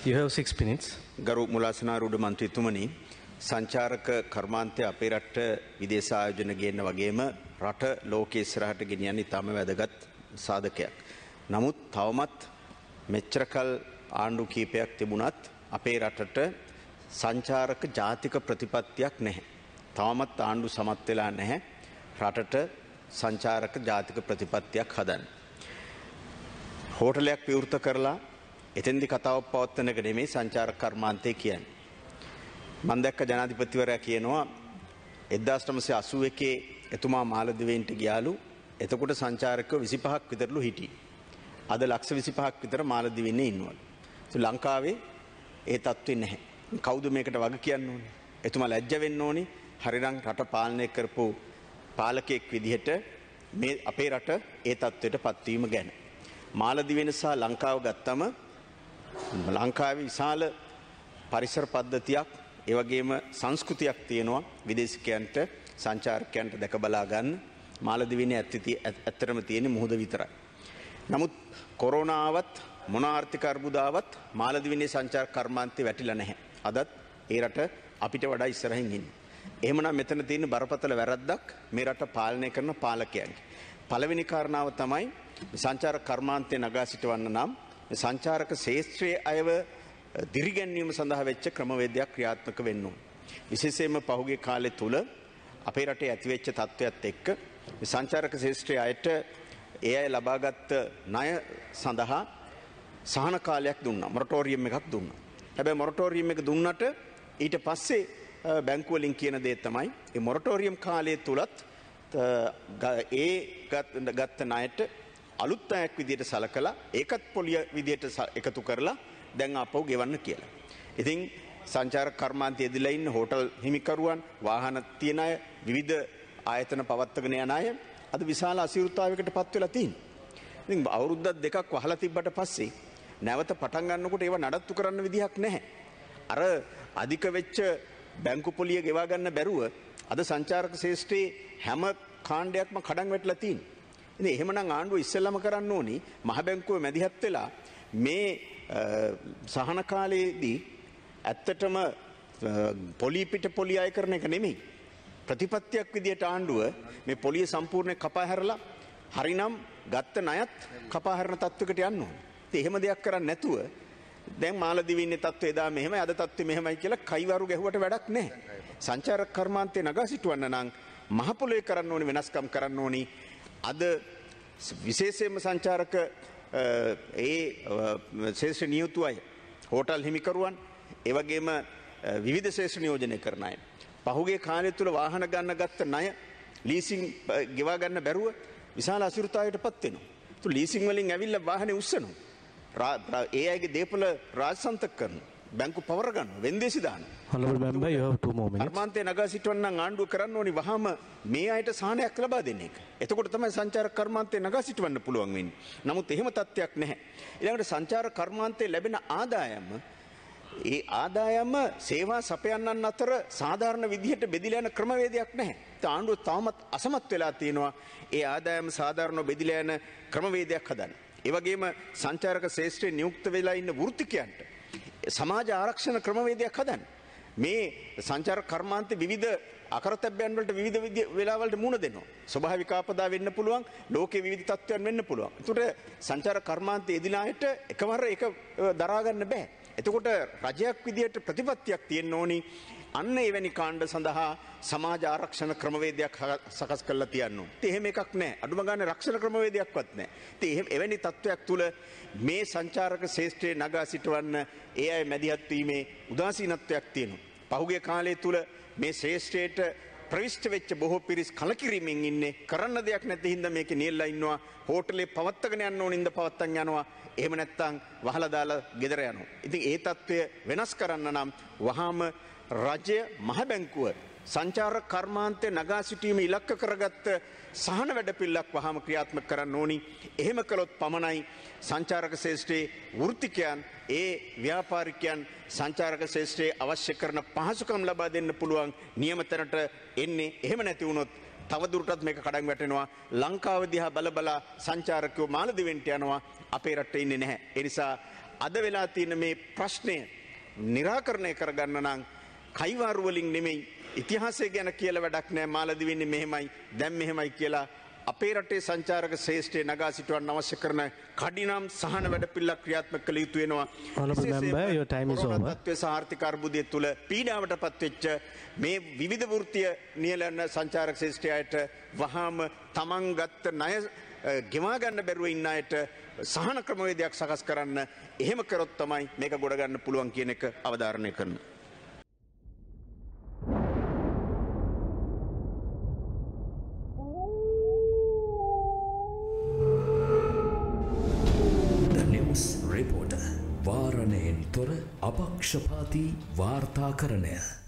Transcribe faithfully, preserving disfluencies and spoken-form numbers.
You have six minutes. ගරු මුලාසනාරූඪ මන්ත්‍රීතුමනි සංචාරක කර්මාන්තය අපේ රට විදේශ ආයෝජන ගේන්න වගේම රට ලෝකයේ ඉස්සරහට ගෙනියන්න ඉතාම වැදගත් සාධකයක්. නමුත් තවමත් මෙච්චර කල් ආණ්ඩු කීපයක් තිබුණත් අපේ රටට සංචාරක ජාතික ප්‍රතිපත්තියක් නැහැ. තවමත් ආණ්ඩු සමත් වෙලා නැහැ රටට සංචාරක ජාතික ප්‍රතිපත්තියක් හදන්න. හෝටලයක් විවෘත කරලා එතෙන්දි කතාවක් පවත්වන එක නෙමෙයි සංචාරක කර්මාන්තය කියන්නේ. මම දැක්ක ජනාධිපතිවරයා කියනවා එක්දාස් නවසිය අසූ එකේ එතුමා මාලදිවයින්ට ගියාලු. එතකොට සංචාරකයෝ විසිපහක් විතරලු හිටියේ. අද ලක්ෂ විසිපහක් විතර මාලදිවයිනේ ඉන්නවලු. ඒ ලංකාවේ ඒ තත්ත්වෙ නැහැ. කවුද මේකට වග කියන්න ඕනේ? එතුමා ලැජ්ජ වෙන්න ඕනේ. හරිනම් රට පාලනය කරපු පාලකයෙක් විදිහට මේ අපේ රට ඒ තත්ත්වයට පත්වීම ගැන. මාලදිවයින සහ ලංකාව ගත්තම ලංකාවේ විශාල පරිසර පද්ධතියක් ඒ වගේම සංස්කෘතියක් තියෙනවා විදේශිකයන්ට සංචාරකයන්ට දැක බලා ගන්න. මාලදිවයිනේ ඇත්තටම තියෙන මුහුද විතරයි. නමුත් කොරෝනාවත් මොන ආර්ථික අර්බුදාවත් මාලදිවයිනේ සංචාර කර්මාන්තේ වැටිලා නැහැ. අදත් ඒ රට අපිට වඩා ඉස්සරහින් ඉන්නේ. එහෙමනම් මෙතන තියෙන බරපතල වැරද්දක් මේ රට පාලනය කරන පාලකයන්ගේ. පළවෙනි කාරණාව තමයි සංචාර කර්මාන්තේ නගා සිටවන්න නම් සංචාරක ශේෂ්ත්‍රයේ අයව දිරිගැන්වීම සඳහා වෙච්ච ක්‍රමවේදයක් ක්‍රියාත්මක වෙන්න ඕන. විශේෂයෙන්ම පහුගිය කාලය තුල අපේ රටේ ඇතිවෙච්ච තත්ත්වයක් එක්ක සංචාරක ශේෂ්ත්‍රයේ අයට ඒ අය ලබාගත් ණය සඳහා සහන කාලයක් දුන්නා. මොරටෝරියම් එකක් දුන්නා. හැබැයි මොරටෝරියම් එක දුන්නට ඊට පස්සේ බැංකුව වලින් කියන දේ තමයි මේ මොරටෝරියම් කාලය තුලත් ඒ ගත්ත ණයට අලුත් ණයක් විදියට සලකලා ඒකත් පොලිය විදියට එකතු කරලා දැන් ආපහු ගෙවන්න කියලා. ඉතින් සංචාරක කර්මාන්තයේ යෙදලා ඉන්න හෝටල් හිමිකරුවන්, වාහන තියන අය, විවිධ ආයතන පවත්වාගෙන යන අය අද විශාල අසීරුතාවයකට පත් වෙලා තියෙනවා. ඉතින් අවුරුද්දක් දෙකක් වහලා තිබ්බට පස්සේ නැවත පටන් ගන්නකොට ඒව නඩත්තු කරන්න විදිහක් නැහැ. අර අධික වෙච්ච බැංකු පොලිය ගෙවා ගන්න බැරුව අද සංචාරක ශේෂ්ත්‍රයේ හැම කාණ්ඩයක්ම කඩන් වැටලා තියෙනවා. ඉතින් එහෙමනම් ආණ්ඩුව ඉස්සෙල්ලාම කරන්න ඕනි මහ බැංකුව මැදිහත් වෙලා මේ සහන කාලයේදී ඇත්තටම පොලී පිට පොලී අය කරන එක නෙමෙයි. ප්‍රතිපත්තියක් විදියට ආණ්ඩුව මේ පොලිය සම්පූර්ණ කපා හැරලා හරිනම් ගත්ත ණයත් කපා හැරන තත්වයකට යන්න ඕනේ. ඉතින් එහෙම දෙයක් කරන්නේ නැතුව දැන් මාලදිවයිනේ තත්ත්වය එදා මෙහෙමයි අද තත්ත්වය මෙහෙමයි කියලා කයිවරු ගැහුවට වැඩක් නැහැ. සංචාරක කර්මාන්තේ නගා සිටවන්න නම් මහ පොළොවේ කරන්න ඕනි වෙනස්කම් කරන්න ඕනි. අද විශේෂයෙන්ම සංචාරක ඒ ශේෂ්ත්‍ර නියුතු අය හෝටල් හිමිකරුවන් ඒ වගේම විවිධ ශේෂ්ත්‍ර නියෝජනය කරන අය පහුගිය කාලය තුල වාහන ගන්න ගත්ත ණය ලීසින් ගෙවා ගන්න බැරුව විශාල අසීරුතාවයකටපත් වෙනවා. તો ලීසින් වලින් ඇවිල්ලා වාහනේ උස්සනවා. ඒ අයගේ දේපල රාජසන්තක කරනවා. බැංකු පවර ගන්නවා. වෙන්දේසි දානවා. Honorable member, you have two more minutes. කර්මාන්තේ නගා සිටවන්න නම් ආණ්ඩුව කරන්න ඕනි වහම මේ අයට සහනයක් ලබා දෙන්න එක. එතකොට තමයි සංචාරක කර්මාන්තේ නගා සිටවන්න පුළුවන් වෙන්නේ. නමුත් එහෙම තත්ත්වයක් නැහැ. ඊළඟට සංචාරක කර්මාන්තේ ලැබෙන ආදායම ඒ ආදායම සේවා සපයන්නන් අතර සාධාරණ විදිහට බෙදිලා යන ක්‍රමවේදයක් නැහැ. ඒ ආණ්ඩුව තාමත් අසමත් වෙලා තියෙනවා ඒ ආදායම සාධාරණව බෙදිලා යන ක්‍රමවේදයක් හදන්න. ඒ වගේම සංචාරක ශේෂ්ත්‍රයේ නියුක්ත වෙලා ඉන්න වෘත්තිකයන්ට සමාජ ආරක්ෂණ ක්‍රමවේදයක් හදන්න. මේ සංචාරක කර්මාන්තේ විවිධ අකරතැබ්බයන් වලට විවිධ වෙලාවලට මුහුණ දෙනවා. ස්වභාවික ආපදා වෙන්න පුළුවන්, ලෝකයේ විවිධ තත්ත්වයන් වෙන්න පුළුවන්. ඒකට සංචාරක කර්මාන්තයේ එදිනාට එකවර ඒක දරා ගන්න බෑ. එතකොට රජයක් විදියට ප්‍රතිපත්තියක් තියෙන්න ඕනි. අන්න එවැනි කාණ්ඩ සඳහා සමාජ ආරක්ෂණ ක්‍රමවේදයක් සකස් කරලා තියන්න ඕන. ඉතින් එහෙම එකක් නැහැ. අඩුම ගානේ රක්ෂණ ක්‍රමවේදයක්වත් නැහැ. ඉතින් එවැනි තත්ත්වයක් තුල මේ සංචාරක ශේෂ්ත්‍රයේ නගා සිටවන්න ඒ අය මැදිහත් වීමේ උදාසීනත්වයක් තියෙනවා. පහුගිය කාලය තුල මේ ශේෂ්ත්‍රයට ප්‍රවිෂ්ඨ වෙච්ච බොහෝ පිරිස් කලකිරීමෙන් ඉන්නේ. කරන්න දෙයක් නැති හින්දා මේකේ නියැලලා ඉන්නවා. හෝටලේ පවත්තගෙන යන්න ඕනින්ද පවත්තන් යනවා. එහෙම නැත්නම් වහලා දාලා ගෙදර යනවා. ඉතින් ඒ తත්වය වෙනස් කරන්න නම් වහාම රජය මහ බැංකුව සංචාරක කර්මාන්තේ නගා සිටීම ඉලක්ක කරගත්ත සහන වැඩපිළිවෙලක් වහාම ක්‍රියාත්මක කරන්න ඕනි. එහෙම කළොත් පමණයි සංචාරක ශේෂ්ත්‍රයේ වෘත්තිකයන් ඒ ව්‍යාපාරිකයන් සංචාරක ශේෂ්ත්‍රයේ අවශ්‍ය කරන පහසුකම් ලබා දෙන්න පුළුවන් නියමතරට එන්නේ. එහෙම නැති වුණොත් තවදුරටත් මේක කඩන් වැටෙනවා. ලංකාව දිහා බල බලා සංචාරකයෝ මාලදිවෙන්ට යනවා. අපේ රටේ ඉන්නේ නැහැ. ඒ නිසා අද වෙලා තියෙන මේ ප්‍රශ්නය निराකරණය කරගන්න නම් කයිවාරු වලින් නෙමෙයි ඉතිහාසය ගැන කියලා වැඩක් නැහැ. මාලදිවෙන්නේ මෙහෙමයි දැන් මෙහෙමයි කියලා අපේ රටේ සංචාරක ශ්‍රේෂ්ඨයේ නගා සිටවන්න අවශ්‍ය කරන කඩිනම් සහන වැඩපිළිවෙලක් ක්‍රියාත්මක කළ යුතු වෙනවා. Honorable member, your time is over. තත්ත්වයේ සහ ආර්ථික අර්බුදය තුළ පීඩාවටපත් වෙච්ච මේ විවිධ වෘත්තීය නියැලෙන සංචාරක ශ්‍රේෂ්ඨයාට වහාම තමන් ගත්ත ණය ගෙවා ගන්න බැරුව ඉන්න අයට සහන ක්‍රමවේදයක් සකස් කරන්න. එහෙම කරොත් තමයි මේක ගොඩ ගන්න පුළුවන් කියන එක අවධාරණය කරනවා. රිපෝටර් වාරණයෙන් තොර අපක්ෂපාතී වාර්තාකරණය